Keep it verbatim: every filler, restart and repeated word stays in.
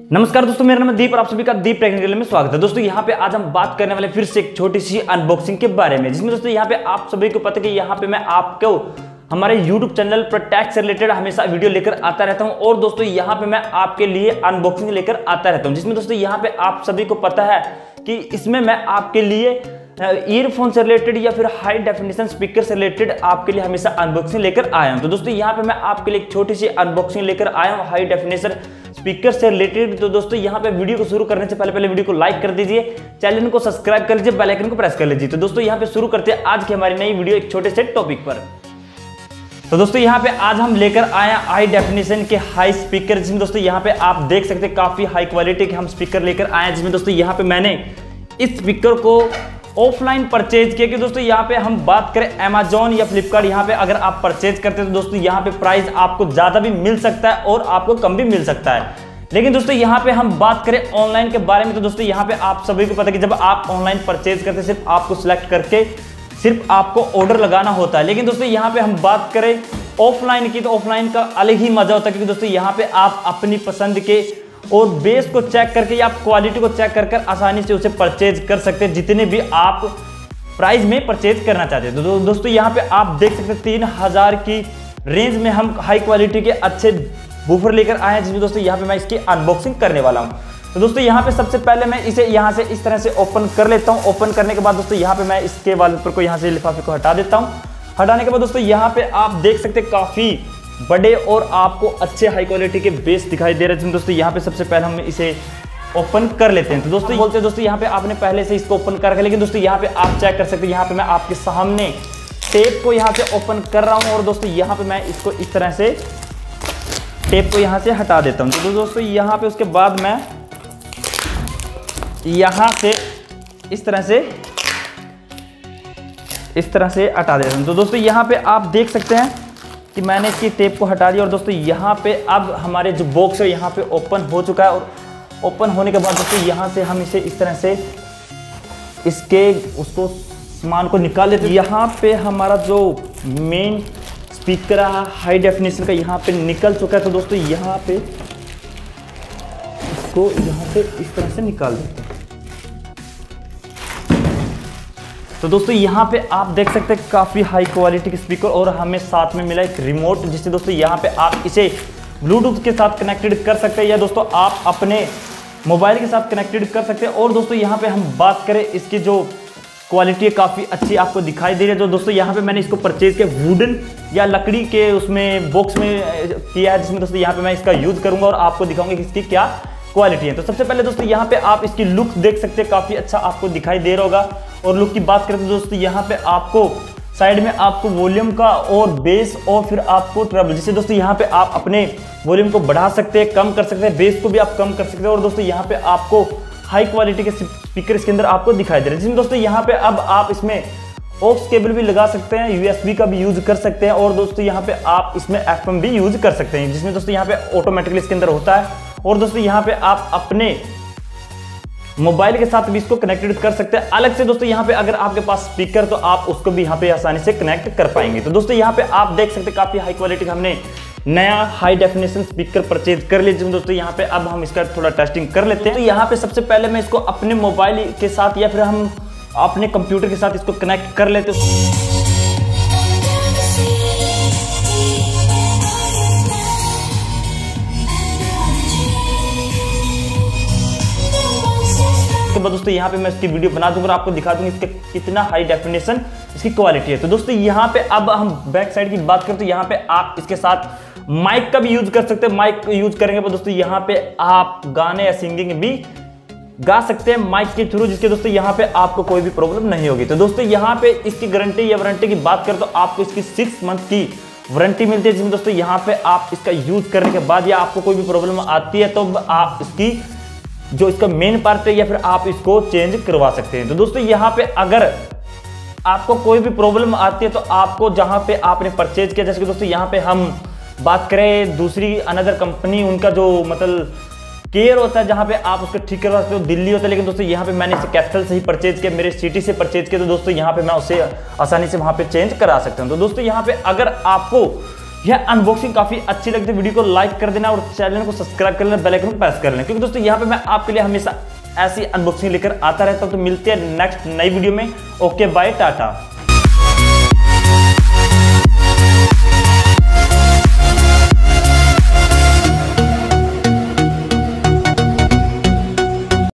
नमस्कार दोस्तों, मेरा नाम है दीप और आप सभी का दीप टेक्निकल में स्वागत है। दोस्तों यहाँ पे आज हम बात करने वाले फिर से एक छोटी सी अनबॉक्सिंग के बारे में, जिसमें दोस्तों यहाँ पे आप सभी को पता है कि यहाँ पे मैं आपको हमारे यूट्यूब चैनल पर टैक्स से रिलेटेड हमेशा वीडियो लेकर आता रहता हूँ। और दोस्तों यहाँ पे मैं आपके लिए अनबॉक्सिंग लेकर आता रहता हूँ, जिसमें दोस्तों यहाँ पे आप सभी को पता है कि इसमें मैं आपके लिए ईयरफोन से रिलेटेड या फिर हाई डेफिनेशन स्पीकर से रिलेटेड आपके लिए हमेशा अनबॉक्सिंग लेकर आया हूं। तो दोस्तों यहाँ पे मैं आपके लिए एक छोटी सी अनबॉक्सिंग लेकर आया हूं हाई डेफिनेशन स्पीकर से रिलेटेड। तो दोस्तों यहाँ पे वीडियो को शुरू करने से पहले पहले वीडियो को लाइक कर दीजिए, चैनल को सब्सक्राइब कर लीजिए, बेल आइकन को प्रेस कर लीजिए। तो दोस्तों यहाँ पे शुरू करते हैं आज की हमारी नई वीडियो एक छोटे से टॉपिक पर। तो दोस्तों यहाँ पे आज हम लेकर आए हाई डेफिनेशन के हाई स्पीकर, जिसमें दोस्तों यहाँ पे आप देख सकते हैं काफी हाई क्वालिटी के हम स्पीकर लेकर आए हैं। जिसमें दोस्तों यहाँ पे मैंने इस स्पीकर को ऑफलाइन परचेज किया कि दोस्तों यहाँ पे हम बात करें अमेजॉन या फ्लिपकार्ट, यहाँ पे अगर आप परचेज करते हैं तो दोस्तों यहाँ पे प्राइस आपको ज्यादा भी मिल सकता है और आपको कम भी मिल सकता है। लेकिन दोस्तों यहाँ पे हम बात करें ऑनलाइन के बारे में, तो दोस्तों यहाँ पे आप सभी को पता है कि जब आप ऑनलाइन परचेज करते हैं सिर्फ आपको सिलेक्ट करके सिर्फ आपको ऑर्डर लगाना होता है। लेकिन दोस्तों यहाँ पे हम बात करें ऑफलाइन की, तो ऑफलाइन का अलग ही मजा होता है, क्योंकि दोस्तों यहाँ पे आप अपनी पसंद के और बेस को चेक करके या आप क्वालिटी को चेक कर कर आसानी से उसे परचेज कर सकते हैं जितने भी आप प्राइस में परचेज करना चाहते हैं। तो दो, दोस्तों यहाँ पे आप देख सकते हैं तीन हजार की रेंज में हम हाई क्वालिटी के अच्छे बूफर लेकर आए हैं, जिसमें दोस्तों यहाँ पे मैं इसकी अनबॉक्सिंग करने वाला हूँ। तो दोस्तों यहाँ पे सबसे पहले मैं इसे यहाँ से इस तरह से ओपन कर लेता हूँ। ओपन करने के बाद दोस्तों यहाँ पे मैं इसके वॉलपेपर को यहाँ से लिफाफे को हटा देता हूँ। हटाने के बाद दोस्तों यहाँ पे आप देख सकते हैं काफी बड़े और आपको अच्छे हाई क्वालिटी के बेस दिखाई दे रहे हैं। दोस्तों यहाँ पे सबसे पहले हम इसे ओपन कर लेते हैं। तो दोस्तों बोलते हैं दोस्तों यहाँ पे आपने पहले से इसको ओपन कर रखा, लेकिन दोस्तों यहाँ पे आप चेक कर सकते हैं, यहाँ पे मैं आपके सामने टेप को यहाँ से ओपन कर रहा हूँ। और दोस्तों यहाँ पे मैं इसको इस तरह से टेप को यहाँ से हटा देता हूँ। तो दोस्तों यहाँ पे उसके बाद मैं यहाँ से इस तरह से इस तरह से हटा देता हूँ। तो दोस्तों यहाँ पे आप देख सकते हैं कि मैंने इसकी टेप को हटा दिया। और दोस्तों यहाँ पे अब हमारे जो बॉक्स है यहाँ पे ओपन हो चुका है। और ओपन होने के बाद दोस्तों यहाँ से हम इसे इस तरह से इसके उसको सामान को निकाल लेते हैं। यहाँ पे हमारा जो मेन स्पीकर है हाई डेफिनेशन का यहाँ पे निकल चुका है। तो दोस्तों यहाँ पे इसको यहाँ से इस तरह से निकाल देते हैं। तो दोस्तों यहाँ पे आप देख सकते हैं काफ़ी हाई क्वालिटी के स्पीकर, और हमें साथ में मिला एक रिमोट, जिससे दोस्तों यहाँ पे आप इसे ब्लूटूथ के साथ कनेक्टेड कर सकते हैं या दोस्तों आप अपने मोबाइल के साथ कनेक्टेड कर सकते हैं। और दोस्तों यहाँ पे हम बात करें इसकी जो क्वालिटी है काफ़ी अच्छी आपको दिखाई दे रही है। तो दोस्तों यहाँ पे मैंने इसको परचेज किया वुडन या लकड़ी के उसमें बॉक्स में किया है, जिसमें दोस्तों यहाँ पे मैं इसका यूज़ करूँगा और आपको दिखाऊंगा कि इसकी क्या क्वालिटी है। तो सबसे पहले दोस्तों यहाँ पे आप इसकी लुक देख सकते हैं, काफ़ी अच्छा आपको दिखाई दे रहा होगा। और लुक की बात करें तो दोस्तों यहाँ पे आपको साइड में आपको वॉल्यूम का और बेस और फिर आपको ट्रबल, जिससे दोस्तों यहाँ पे आप अपने वॉल्यूम को बढ़ा सकते हैं, कम कर सकते हैं, बेस को भी आप कम कर सकते हैं। और दोस्तों यहाँ पे आपको हाई क्वालिटी के स्पीकर इसके अंदर आपको दिखाई दे रहे हैं, जिसमें दोस्तों यहाँ पे अब आप इसमें ऑक्स केबल भी लगा सकते हैं, यूएसबी का भी यूज कर सकते हैं। और दोस्तों यहाँ पे आप इसमें एफएम भी यूज कर सकते हैं, जिसमें दोस्तों यहाँ पे ऑटोमेटिकली इसके अंदर होता है। और दोस्तों यहाँ पे आप अपने मोबाइल के साथ भी इसको कनेक्टेड कर सकते हैं। अलग से दोस्तों यहाँ पे अगर आपके पास स्पीकर तो आप उसको भी यहाँ पे आसानी से कनेक्ट कर पाएंगे। तो दोस्तों यहाँ पे आप देख सकते हैं काफी हाई क्वालिटी का हमने नया हाई डेफिनेशन स्पीकर परचेज कर लिया। जिसमें दोस्तों यहाँ पे अब हम इसका थोड़ा टेस्टिंग कर लेते हैं। तो यहाँ पे सबसे पहले मैं इसको अपने मोबाइल के साथ या फिर हम अपने कंप्यूटर के साथ इसको कनेक्ट कर लेते हैं। दोस्तों यहाँ पे मैं इसकी वीडियो बना दूंगा और आपको दिखा दूंगा इसके कितना हाई डेफिनेशन इसकी क्वालिटी है। तो दोस्तों यहाँ पे अब हम बैक साइड की बात करें तो यहाँ पे आप इसके साथ माइक का भी यूज कर सकते हैं। माइक यूज करेंगे तो दोस्तों यहाँ पे आप गाने या सिंगिंग भी गा सकते हैं माइक के थ्रू, जिसके दोस्तों यहाँ पे आपको कोई भी प्रॉब्लम नहीं होगी। तो दोस्तों यहाँ पे इसकी गारंटी या वारंटी की बात करें तो आपको इसकी सिक्स मंथ की वारंटी मिलती है, जिसमें दोस्तों यहाँ पे आप इसका यूज करने के बाद या आपको कोई भी प्रॉब्लम आती है तो आप इसकी जो इसका मेन पार्ट है या फिर आप इसको चेंज करवा सकते हैं। तो दोस्तों यहाँ पे अगर आपको कोई भी प्रॉब्लम आती है तो आपको जहाँ पे आपने परचेज किया, जैसे कि दोस्तों यहाँ पे हम बात करें दूसरी अनदर कंपनी, उनका जो मतलब केयर होता है जहाँ पे आप उसको ठीक करवा सकते हो, दिल्ली होता है। लेकिन दोस्तों यहाँ पे मैंने इसे कैपिटल से ही परचेज किया, मेरे सिटी से परचेज किया, तो दोस्तों यहाँ पे मैं उसे आसानी से वहाँ पे चेंज करा सकता हूँ। तो दोस्तों यहाँ पे अगर आपको यह अनबॉक्सिंग काफी अच्छी लगती है, वीडियो को लाइक कर देना और चैनल को सब्सक्राइब कर लेना, बेल आइकन को प्रेस कर लेना, क्योंकि दोस्तों यहाँ पे मैं आपके लिए हमेशा ऐसी अनबॉक्सिंग लेकर आता रहता हूँ। तो मिलते हैं नेक्स्ट नई वीडियो में। Okay bye, Tata.